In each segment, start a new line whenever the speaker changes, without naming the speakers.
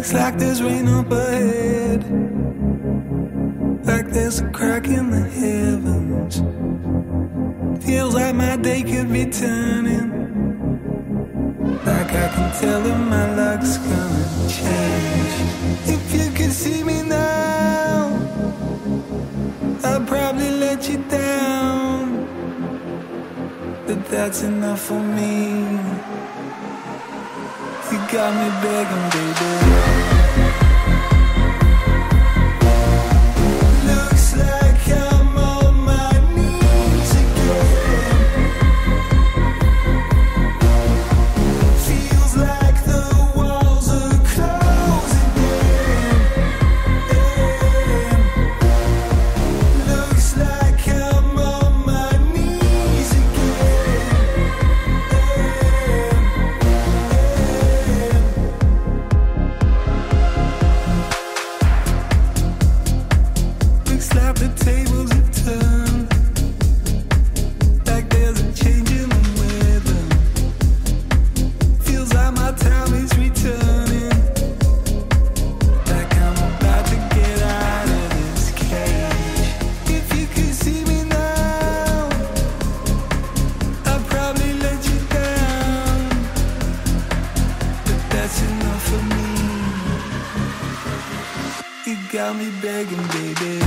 like there's rain up ahead, like there's a crack in the heavens. Feels like my day could be turning, like I can tell that my luck's gonna change. If you could see me now, I'd probably let you down, but that's enough for me. You got me begging, baby. Got me begging, baby.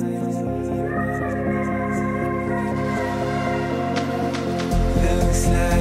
Looks like